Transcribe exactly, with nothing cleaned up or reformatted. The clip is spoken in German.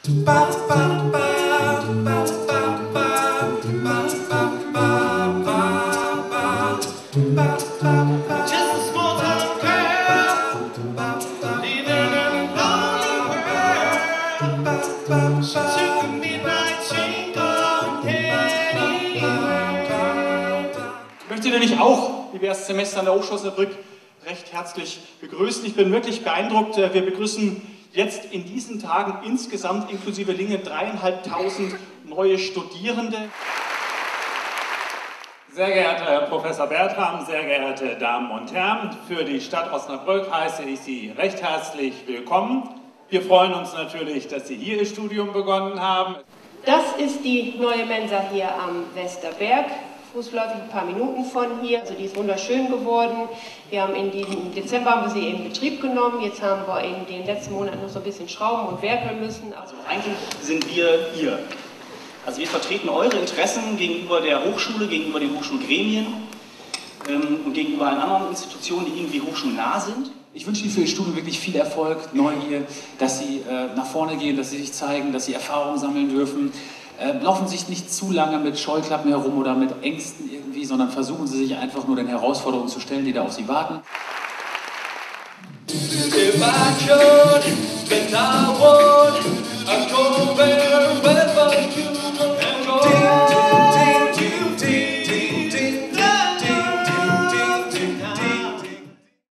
Ich möchte natürlich auch, wie wir das Semester an der Hochschule Osnabrück recht herzlich begrüßen. Ich bin wirklich beeindruckt. Wir begrüßen jetzt in diesen Tagen insgesamt inklusive Lingen dreieinhalbtausend neue Studierende. Sehr geehrter Herr Professor Bertram, sehr geehrte Damen und Herren, für die Stadt Osnabrück heiße ich Sie recht herzlich willkommen. Wir freuen uns natürlich, dass Sie hier Ihr Studium begonnen haben. Das ist die neue Mensa hier am Westerberg. Fußläufig ein paar Minuten von hier. Also die ist wunderschön geworden. Wir haben in diesem Dezember haben wir sie in Betrieb genommen. Jetzt haben wir in den letzten Monaten noch so ein bisschen schrauben und werkeln müssen. Also eigentlich sind wir ihr. Also wir vertreten eure Interessen gegenüber der Hochschule, gegenüber den Hochschulgremien ähm, und gegenüber allen anderen Institutionen, die irgendwie hochschulnah sind. Ich wünsche Ihnen für Ihr Studium wirklich viel Erfolg, Neugier, dass Sie äh, nach vorne gehen, dass Sie sich zeigen, dass Sie Erfahrungen sammeln dürfen. Äh, laufen Sie sich nicht zu lange mit Scheuklappen herum oder mit Ängsten irgendwie, sondern versuchen Sie sich einfach nur den Herausforderungen zu stellen, die da auf Sie warten. If I could, then I would.